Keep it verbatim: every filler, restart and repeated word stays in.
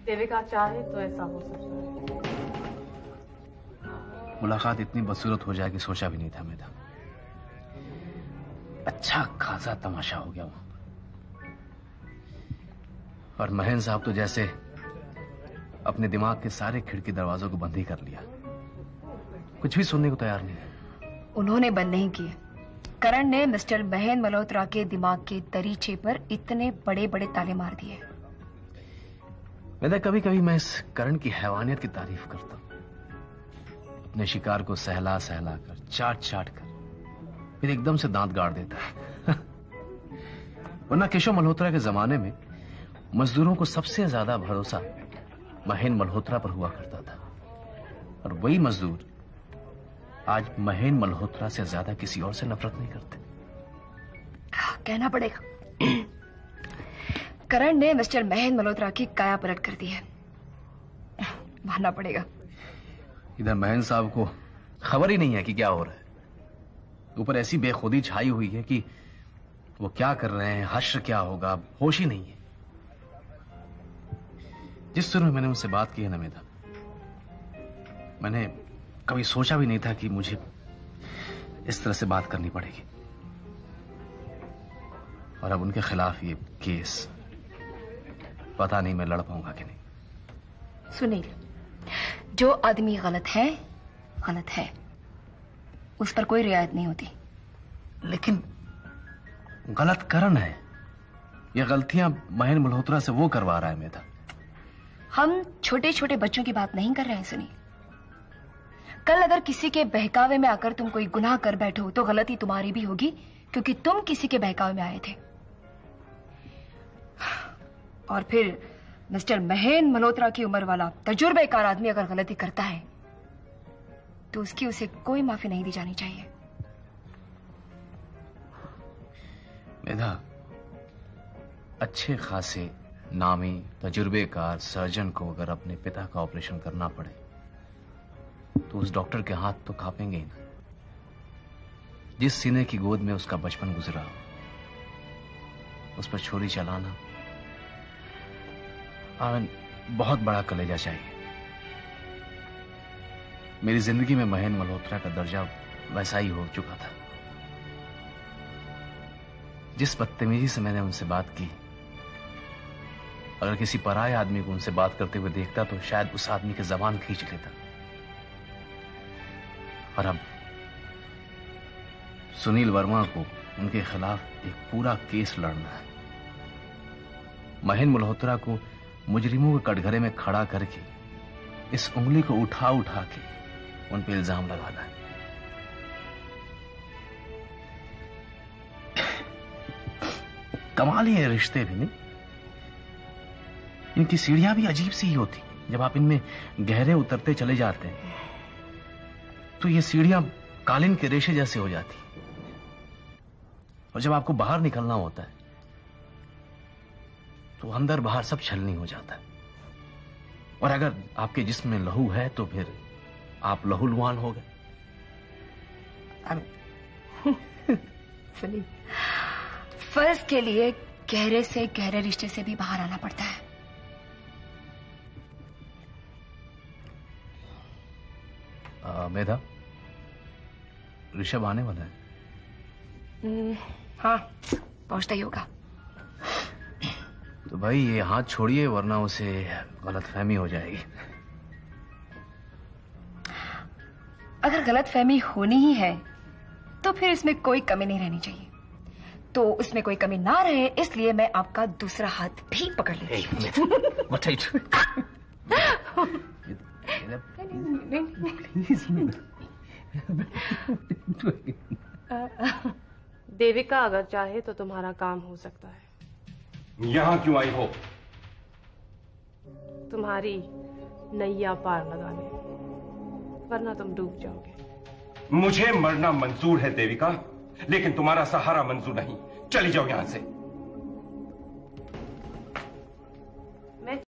देविका चाहे तो ऐसा हो सकता है। मुलाकात इतनी बदसूरत हो जाए कि सोचा भी नहीं था मेधा। अच्छा खासा तमाशा हो गया वहां पर। और महेंद्र साहब तो जैसे अपने दिमाग के सारे खिड़की दरवाजों को बंद ही कर लिया, कुछ भी सुनने को तैयार नहीं है। उन्होंने बंद नहीं किए। करण ने मिस्टर महेंद्र मल्होत्रा के दिमाग के दरीचे पर इतने बड़े बड़े ताले मार दिए। मेधा, कभी कभी मैं इस करण की हैवानियत की तारीफ करता हूं। अपने शिकार को सहला सहला कर, चाट चाट कर, फिर एकदम से दांत गाड़ देता है। वरना केशव मल्होत्रा के जमाने में मजदूरों को सबसे ज्यादा भरोसा महेंद्र मल्होत्रा पर हुआ करता था, और वही मजदूर आज महेंद्र मल्होत्रा से ज्यादा किसी और से नफरत नहीं करते। कहना पड़ेगा करण ने मिस्टर महेंद्र मल्होत्रा की काया पलट कर दी है, मानना पड़ेगा। इधर महेंद्र साहब को खबर ही नहीं है कि क्या हो रहा है। ऊपर ऐसी बेखुदी छाई हुई है कि वो क्या कर रहे हैं, हश्र क्या होगा, होश ही नहीं है। जिस सुर में मैंने उनसे बात की है ना मेधा, मैंने कभी सोचा भी नहीं था कि मुझे इस तरह से बात करनी पड़ेगी। और अब उनके खिलाफ ये केस, पता नहीं मैं लड़ पाऊंगा कि नहीं। सुनील, जो आदमी गलत है गलत है, उस पर कोई रियायत नहीं होती। लेकिन गलत करण है, ये गलतियां महेंद्र मल्होत्रा से वो करवा रहा है मेधा। हम छोटे छोटे बच्चों की बात नहीं कर रहे हैं सुनील। कल अगर किसी के बहकावे में आकर तुम कोई गुनाह कर बैठो तो गलती तुम्हारी भी होगी, क्योंकि तुम किसी के बहकावे में आए थे। और फिर मिस्टर महेंद्र मल्होत्रा की उम्र वाला तजुर्बेकार आदमी अगर गलती करता है तो उसकी उसे कोई माफी नहीं दी जानी चाहिए। मेधा, अच्छे खासे नामी तजुर्बेकार सर्जन को अगर अपने पिता का ऑपरेशन करना पड़े तो उस डॉक्टर के हाथ तो कांपेंगे ही ना। जिस सीने की गोद में उसका बचपन गुजरा, उस पर छुरी चलाना आवन बहुत बड़ा कलेजा चाहिए। मेरी जिंदगी में महेंद्र मल्होत्रा का दर्जा वैसा ही हो चुका था। जिस बदतमीजी से मैंने उनसे बात की, अगर किसी पराये आदमी को उनसे बात करते हुए देखता तो शायद उस आदमी की जबान खींच लेता। और अब सुनील वर्मा को उनके खिलाफ एक पूरा केस लड़ना है। महेंद्र मल्होत्रा को मुजरिमों के कटघरे में खड़ा करके इस उंगली को उठा उठा के उन पे इल्जाम लगाना है। कमाल ही है रिश्ते भी नहीं। इनकी सीढ़ियां भी अजीब सी ही होती। जब आप इनमें गहरे उतरते चले जाते हैं तो ये सीढ़ियां कालीन के रेशे जैसे हो जाती, और जब आपको बाहर निकलना होता है तो अंदर बाहर सब छलनी हो जाता है। और अगर आपके जिस्म में लहू है तो फिर आप लहूलुहान हो गए। सुनिए, फर्ज के लिए गहरे से गहरे रिश्ते से भी बाहर आना पड़ता है। आ, मेधा, ऋषभ आने वाला है। हम्म, हाँ, पहुंचता ही होगा। तो भाई ये हाथ छोड़िए, वरना उसे गलतफहमी हो जाएगी। अगर गलतफहमी होनी ही है तो फिर इसमें कोई कमी नहीं रहनी चाहिए। तो उसमें कोई कमी ना रहे इसलिए मैं आपका दूसरा हाथ भी पकड़ लेती हूँ। देविका अगर चाहे तो तुम्हारा काम हो सकता है। यहां क्यों आई हो? तुम्हारी नैया पार लगाने, वरना तुम डूब जाओगे। मुझे मरना मंजूर है देविका, लेकिन तुम्हारा सहारा मंजूर नहीं। चली जाओ यहां से।